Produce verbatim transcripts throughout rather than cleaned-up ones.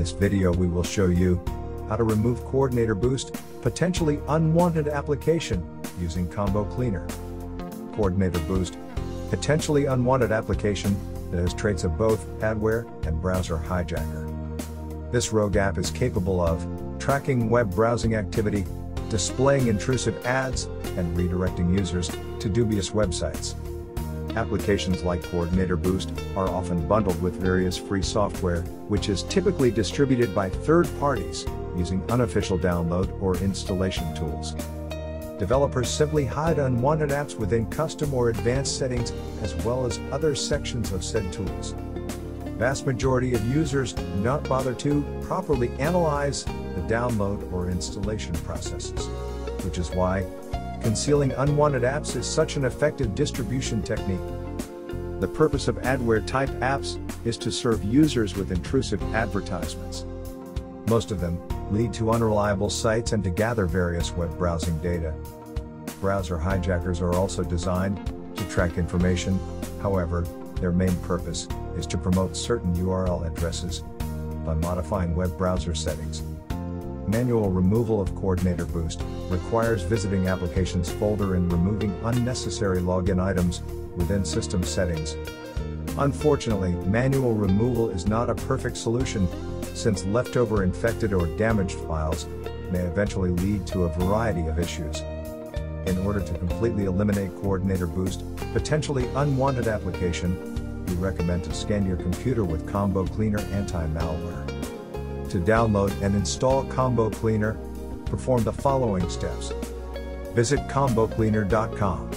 this video we will show you how to remove CoordinatorBoost potentially unwanted application using Combo Cleaner. CoordinatorBoost, potentially unwanted application that has traits of both adware and browser hijacker. This rogue app is capable of tracking web browsing activity, displaying intrusive ads, and redirecting users to dubious websites. Applications like CoordinatorBoost are often bundled with various free software, which is typically distributed by third parties using unofficial download or installation tools. Developers simply hide unwanted apps within custom or advanced settings, as well as other sections of said tools. Vast majority of users do not bother to properly analyze the download or installation processes, which is why concealing unwanted apps is such an effective distribution technique. The purpose of adware-type apps is to serve users with intrusive advertisements. Most of them lead to unreliable sites and to gather various web browsing data. Browser hijackers are also designed to track information. However, their main purpose is to promote certain U R L addresses by modifying web browser settings. Manual removal of CoordinatorBoost requires visiting Applications folder and removing unnecessary login items within system settings. Unfortunately, manual removal is not a perfect solution, since leftover infected or damaged files may eventually lead to a variety of issues. In order to completely eliminate CoordinatorBoost potentially unwanted application, we recommend to scan your computer with Combo Cleaner anti-malware. To download and install Combo Cleaner, perform the following steps. Visit combo cleaner dot com.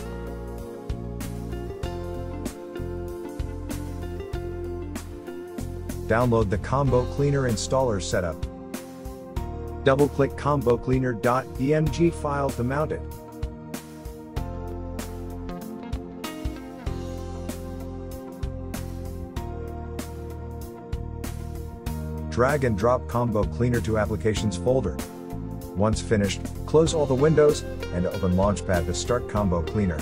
Download the Combo Cleaner installer setup. Double-click combo cleaner dot E M G file to mount it. Drag and drop Combo Cleaner to Applications folder. Once finished, close all the windows and open Launchpad to start Combo Cleaner.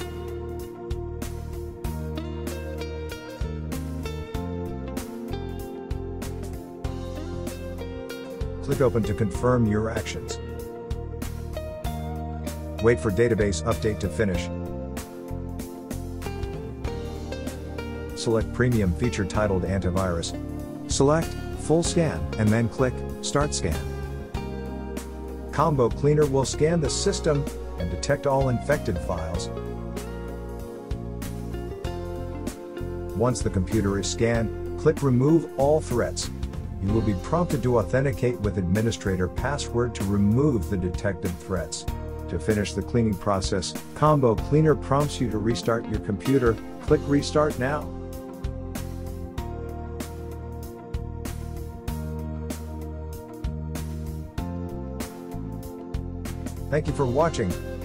Click Open to confirm your actions. Wait for database update to finish. Select Premium feature titled Antivirus. Select Full Scan and then click Start Scan. Combo Cleaner will scan the system and detect all infected files. Once the computer is scanned, click Remove All Threats. You will be prompted to authenticate with administrator password to remove the detected threats. To finish the cleaning process, Combo Cleaner prompts you to restart your computer. Click Restart Now. Thank you for watching.